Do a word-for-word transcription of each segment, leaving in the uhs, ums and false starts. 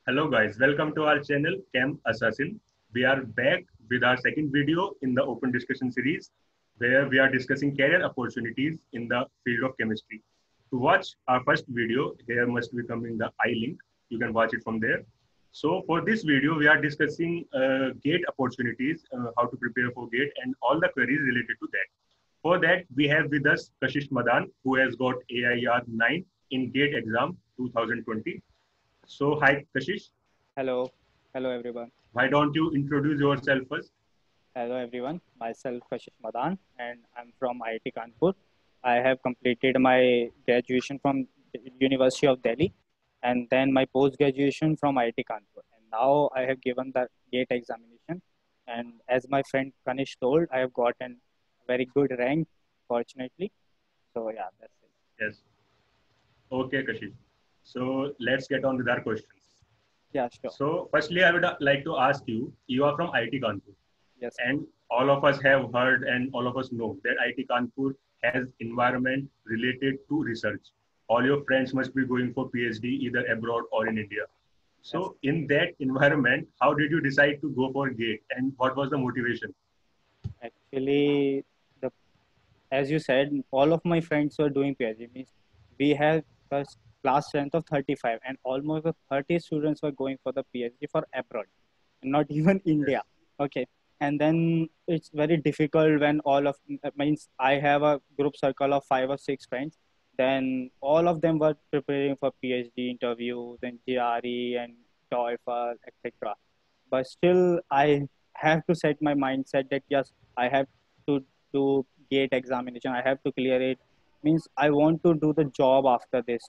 Hello guys, welcome to our channel Chem Assassin. We are back with our second video in the open discussion series where we are discussing career opportunities in the field of chemistry. To watch our first video, here must be coming the I link. You can watch it from there. So for this video, we are discussing uh, GATE opportunities, uh, how to prepare for GATE and all the queries related to that. For that, we have with us Kashish Madan, who has got A I R nine in GATE exam twenty twenty. So hi Kashish. Hello, hello everyone. Why don't you introduce yourself first? Hello everyone. Myself Kashish Madan, and I'm from I I T Kanpur. I have completed my graduation from University of Delhi, and then my post graduation from I I T Kanpur. And now I have given the GATE examination, and as my friend Kanish told, I have gotten a very good rank, fortunately. So yeah, that's it. Yes. Okay, Kashish. So let's get on with our questions. Yeah, sure. So firstly, I would like to ask you, you are from I I T Kanpur. Yes. And all of us have heard and all of us know that I I T Kanpur has environment related to research. All your friends must be going for PhD either abroad or in India. So Yes. in that environment, how did you decide to go for GATE and what was the motivation? Actually, the as you said, all of my friends were doing PhD. Means we have a class strength of thirty-five, and almost thirty students were going for the PhD for abroad, not even Yes. India. Okay, and then it's very difficult when all of means I have a group circle of five or six friends. Then all of them were preparing for PhD interviews and G R E and TOEFL, et cetera. But still, I have to set my mindset that yes, I have to do GATE examination. I have to clear it. Means I want to do the job after this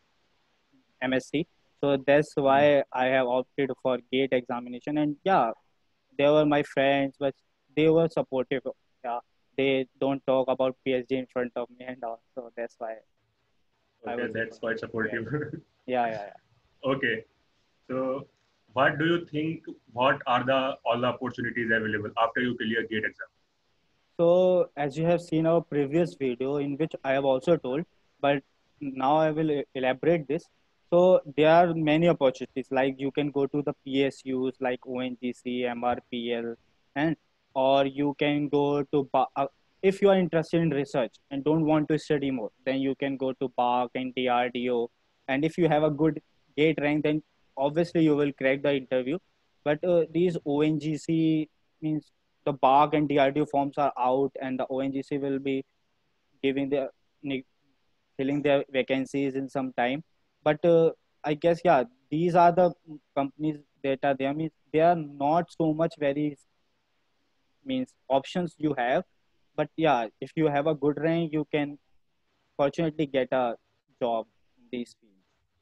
M S c. So that's Mm. why I have opted for GATE examination. And yeah, they were my friends, but they were supportive. Yeah, they don't talk about PhD in front of me and all. So that's why I Okay, was able that's to quite do well. supportive. Yeah, yeah, yeah. Okay. So what do you think, what are the all the opportunities available after you clear GATE exam? So as you have seen our previous video in which I have also told, but now I will e- elaborate this. So there are many opportunities like you can go to the P S Us like O N G C, M R P L, and or you can go to Ba- uh, if you are interested in research and don't want to study more, then you can go to BARC and D R D O. And if you have a good gate rank, then obviously you will crack the interview. But uh, these O N G C means the BARC and D R D O forms are out, and the O N G C will be giving their filling their vacancies in some time. But uh, I guess yeah, these are the companies that are there. Means they are not so much very means options you have. But yeah, if you have a good rank, you can fortunately get a job in these fields.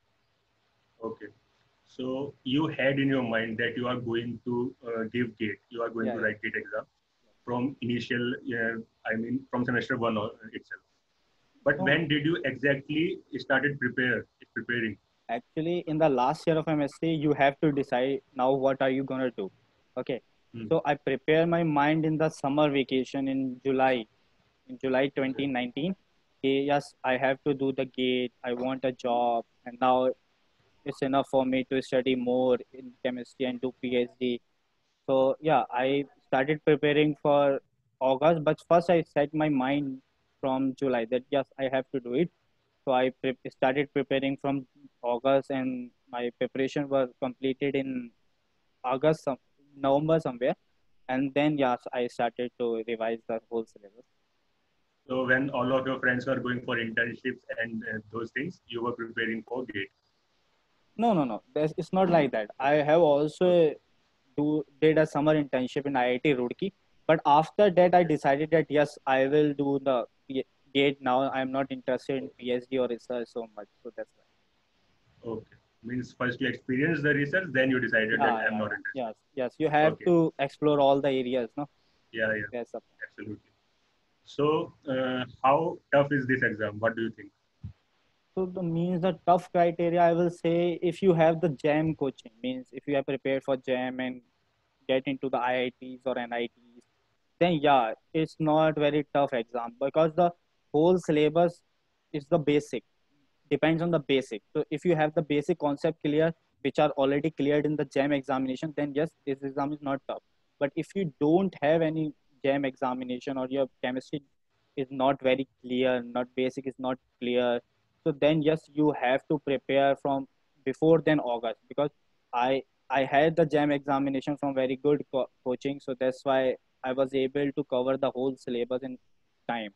Okay. So you had in your mind that you are going to uh, give GATE, you are going Yeah, to yeah. write GATE exam from initial, uh, I mean, from semester one or- itself. But No, when did you exactly started prepare preparing? actually, in the last year of M S c, you have to decide now what are you gonna do. Okay, Hmm. so I prepare my mind in the summer vacation in July, in July Okay. twenty nineteen. Okay, yes, I have to do the gate. I want a job, and now it's enough for me to study more in chemistry and do PhD. So yeah, I started preparing for August, but first I set my mind from July that yes, I have to do it. So I pre- started preparing from August, and my preparation was completed in August, some, November somewhere, and then yes, I started to revise the whole syllabus. So when all of your friends were going for internships and uh, those things, you were preparing for GATE. No, no, no. There's, it's not like that. I have also Okay. do did a summer internship in I I T Roorkee, but after that I Okay. decided that yes, I will do the P- GATE now. I'm not interested in PhD or research so much, so that's why. Okay. Means first you experienced the research, then you decided that Yeah, I'm yeah, not yeah. interested. Yes, yes. You have Okay. to explore all the areas, no? Yeah, yeah. That's a Absolutely. So uh, how tough is this exam? What do you think? So the means the tough criteria I will say if you have the jam coaching means if you have prepared for jam and get into the I I Ts or N I Ts, then yeah, it's not very tough exam because the whole syllabus is the basic, depends on the basic. So if you have the basic concept clear, which are already cleared in the jam examination, then yes, this exam is not tough. But if you don't have any jam examination, or your chemistry is not very clear, not basic is not clear, so then yes, you have to prepare from before then August, because i i had the jam examination from very good co- coaching, so that's why I was able to cover the whole syllabus in time.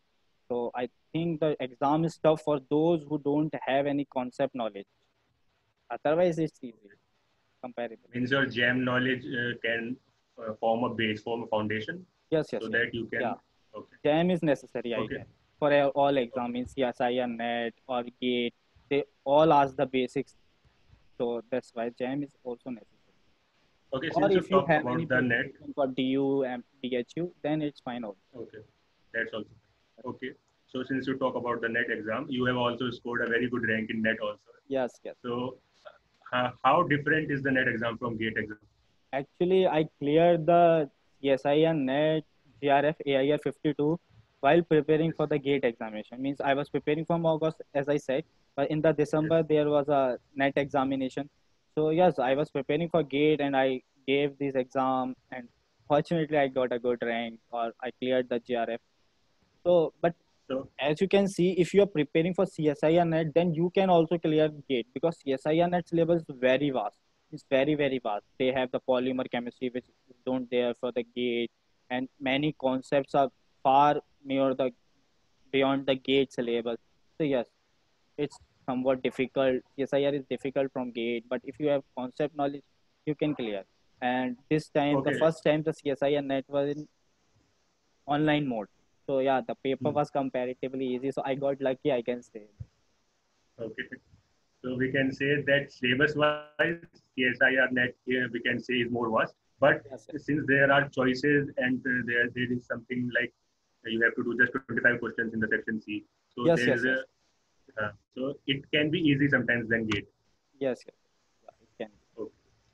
So I think the exam is tough for those who don't have any concept knowledge. Otherwise, it's easy, comparable. Means your jam knowledge uh, can uh, form a base, form a foundation, Yes, yes, so yes. that you Yeah, can. Okay. jam is necessary, I Okay. guess, for a- all Okay. exam in C S I or NET or GATE. They all ask the basics, so that's why jam is also necessary. Okay. Or Since you if you talk have any about the net. preparation for D U and D H U, then it's fine also. Okay. That's also okay. So since you talk about the net exam, you have also scored a very good rank in net also. Yes, yes. So uh, how different is the net exam from GATE exam? Actually, I cleared the C S I and NET G R F A I R fifty-two while preparing Yes. for the GATE examination. Means I was preparing from August, as I said, but in the Yes. December there was a NET examination. So yes, I was preparing for GATE and I gave this exam, and fortunately I got a good rank, or I cleared the G R F. So, but So as you can see, if you are preparing for C S I and NET, then you can also clear GATE, because C S I and NET syllabus is very vast. It's very, very vast. They have the polymer chemistry, which is don't there for the GATE, and many concepts are far near the beyond the GATE syllabus. So yes, it's somewhat difficult. C S I R is difficult from GATE, but if you have concept knowledge, you can clear. And this time, the okay. first time the C S I and NET was in online mode. So yeah, the paper Hmm. was comparatively easy. So I got lucky, I can say. Okay. So we can say that syllabus-wise, C S I R net uh, we can say is more vast. But Yes, yes, since there are choices and uh, there there is something like uh, you have to do just twenty-five questions in the section C. So yes, there yes, is a yes, uh, so it can be easy sometimes than GATE. yes, yes. Yeah, it can. Okay.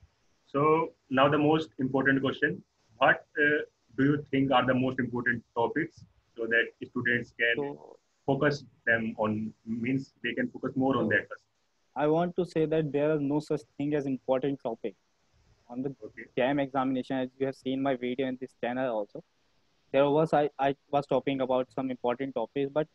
So now the most important question: what uh, do you think are the most important topics so that students can So, focus them on? Means they can focus more on so that first. I want to say that there is no such thing as important topic on the Okay. jam examination. As you have seen my video in this channel also, there was I, I was talking about some important topics, but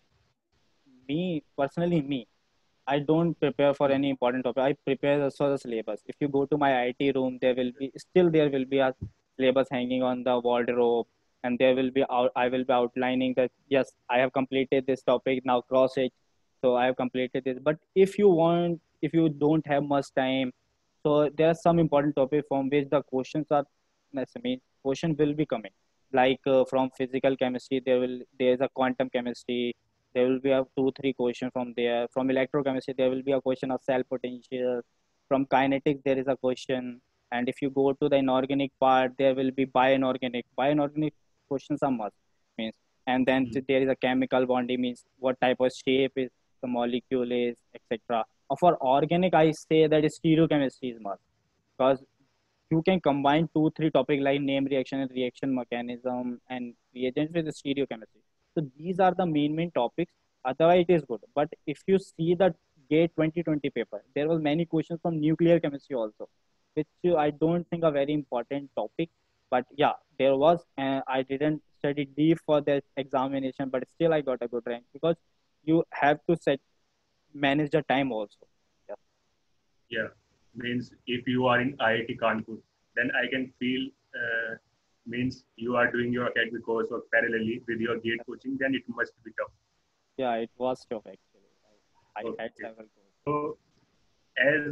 me personally, me, I don't prepare for any important topic. I prepare as for the syllabus. If you go to my I T room, there will be still there will be a syllabus hanging on the wardrobe, and there will be out, I will be outlining that yes, I have completed this topic, now cross it. So I have completed this. But if you want, if you don't have much time, so there are some important topic from which the questions are. I mean, question will be coming. Like uh, from physical chemistry, there will there is a quantum chemistry, there will be a two three question from there. From electrochemistry there will be a question of cell potential. From kinetics there is a question. And if you go to the inorganic part, there will be bioinorganic bioinorganic questions are must, means. And then Mhm. t- there is a chemical bonding, means what type of shape is the molecule is, etc. For organic I say that stereochemistry is must, because you can combine two three topic like name reaction and reaction mechanism and reagents with stereochemistry. So these are the main main topics. Otherwise it is good. But if you see the GATE twenty twenty paper, there was many questions from nuclear chemistry also, which uh, I don't think a very important topic. But yeah, there was, uh, I didn't study deep for that examination, but still I got a good rank, because you have to set manage the time also. Yeah. Yeah, means if you are in I I T Kanpur, then I can feel uh, means you are doing your academic course or parallelly with your GATE coaching, then it must be tough. Yeah, it was tough actually. I, I had Okay. several goals. So as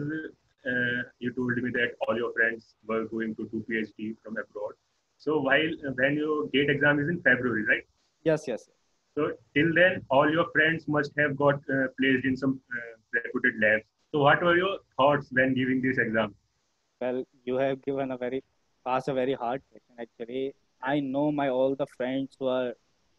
uh, you told me that all your friends were going to do PhD from abroad. So while uh, when your GATE exam is in February, right? Yes, yes, yes. So till then, all your friends must have got uh, placed in some uh, reputed labs. So what were your thoughts when giving this exam? Well, you have given a very asked a very hard question actually. I know my all the friends who are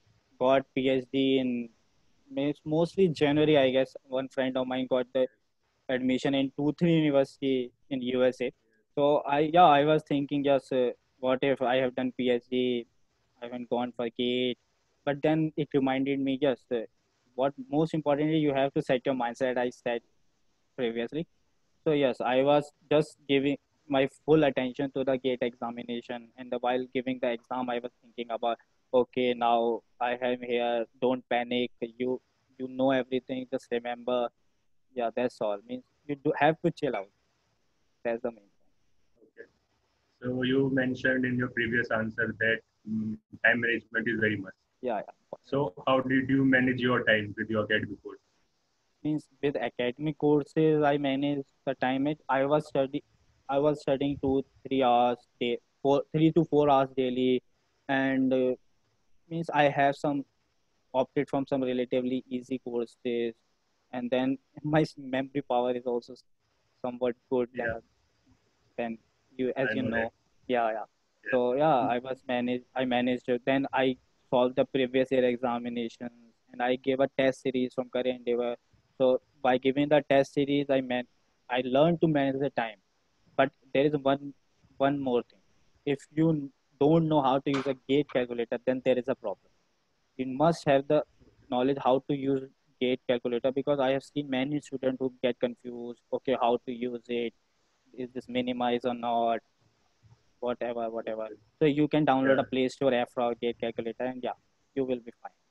got PhD in means mostly January, I guess. One friend of mine got the admission in two three university in U S A. So I yeah I was thinking just uh, what if I have done PhD, I haven't gone for GATE, but then it reminded me just uh, what most importantly you have to set your mindset. I said previously, So yes, I was just giving my full attention to the gate examination, and the, while giving the exam, I was thinking about, okay, now I am here. Don't panic. You you know everything. Just remember. Yeah, that's all. Means you do have to chill out. That's the main point. Okay. So you mentioned in your previous answer that mm, time management is very must. Yeah, yeah. So how did you manage your time with your academic course? Means with academic courses, I managed the time. It I was study I was studying two three hours day, four three to four hours daily, and uh, means I have some opted from some relatively easy courses, and then my memory power is also somewhat good than Yeah, than you, as I you know that. know. Yeah, yeah. Yeah. So yeah, I was managed. I managed it. Then I solved the previous year examinations, and I gave a test series from Career Endeavor. So by giving the test series, I meant I learned to manage the time. But there is one one more thing. If you don't know how to use a gate calculator, then there is a problem. You must have the knowledge how to use gate calculator, because I have seen many students who get confused. Okay, how to use it? Is this minimize or not? Whatever, whatever. Okay. So you can download Yeah. a Play Store app for gate calculator, and yeah, you will be fine.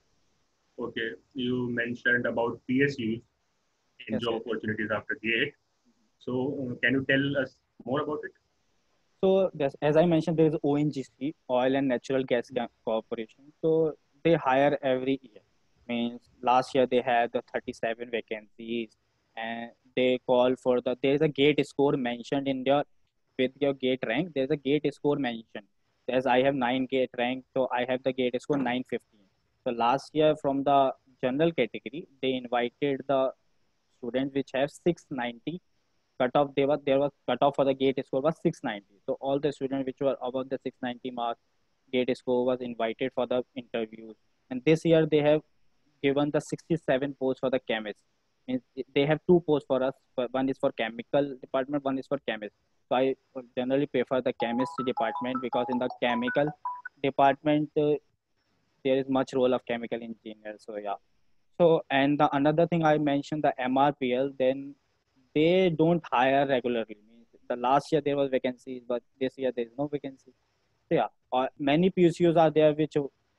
Okay. You mentioned about P S Us in Yes, job yes, yes. opportunities after GATE. So uh, can you tell us more about it? So this, as I mentioned, there is O N G C, Oil and Natural Gas Ca- Corporation. So they hire every year. Means last year they had the thirty-seven vacancies, and they call for the. There is a gate score mentioned in your with your gate rank. There is a gate score mentioned. As I have nine gate rank, so I have the gate score nine fifteen. So last year from the general category, they invited the students which have six ninety cutoff. They were there was cutoff for the gate score was six ninety. So all the students which were above the six ninety mark gate score was invited for the interviews. And this year they have given the sixty-seven posts for the chemist. Means they have two posts for us. One is for chemical department, one is for chemist. So I generally prefer the chemistry department, because in the chemical department uh, there is much role of chemical engineer. So yeah. So and the another thing I mentioned, the M R P L, then they don't hire regularly. Means the last year there was vacancies, but this year there is no vacancy. So yeah, uh, many P S Us are there which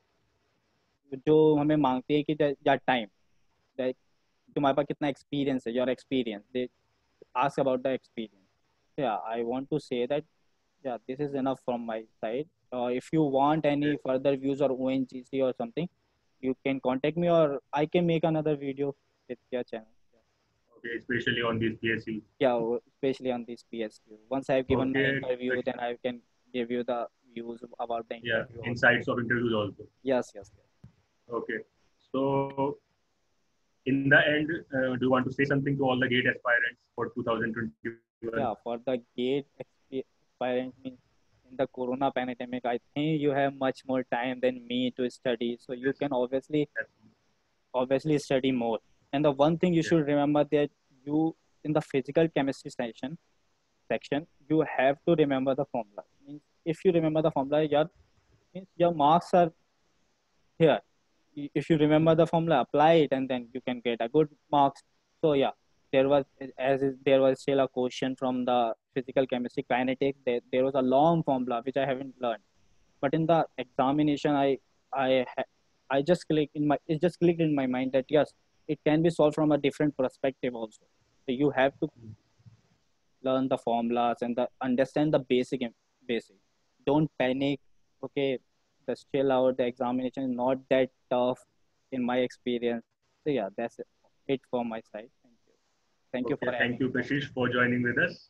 जो हमें मांगते हैं कि या time like तुम्हारे पास कितना experience है your experience they ask about the experience. So yeah, I want to say that yeah, this is enough from my side. Uh, if you want any Okay. further views or O N G C or something, you can contact me, or I can make another video with your channel. Okay. Especially on these P S Us. Yeah, o- especially on this P S Q. Once I've given my Okay. interview, then Kashish. I can give you the views about the Yeah. interview also. Insights of interviews also. Yes, yes, yes. Okay. So in the end, uh, do you want to say something to all the GATE aspirants for two thousand twenty-one? Yeah, for the gate exp- experiment means in the corona pandemic, I think you have much more time than me to study. So you Yes. can obviously Absolutely. obviously study more. And the one thing you Yes. should remember that you in the physical chemistry section section, you have to remember the formula. Means if you remember the formula, your means your marks are here. If you remember the formula, apply it, and then you can get a good marks. So yeah, there was as is, there was still a question from the physical chemistry kinetics. There, there was a long formula which I haven't learned, but in the examination, I I I just clicked in my it just clicked in my mind that yes, it can be solved from a different perspective also. So you have to learn the formulas and the understand the basic basic. Don't panic. Okay, just chill out. The examination is not that tough in my experience. So yeah, that's it, it from my side. Thank you. Thank you Okay. for Thank having you, me. Kashish, for joining with us.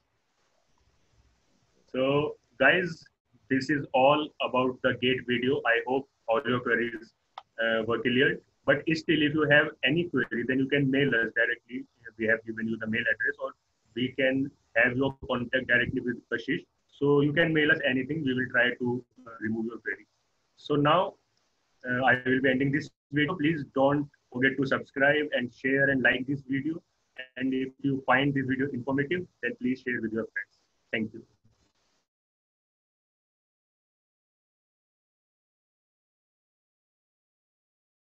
So, guys, this is all about the GATE video. I hope all your queries uh, were cleared. But still, if you have any query, then you can mail us directly. We have given you the mail address, or we can have your contact directly with Kashish. So you can mail us anything. We will try to uh, remove your query. So now uh, I will be ending this video. Please don't forget to subscribe and share and like this video. And if you find this video informative, then please share with your friends. Thank you.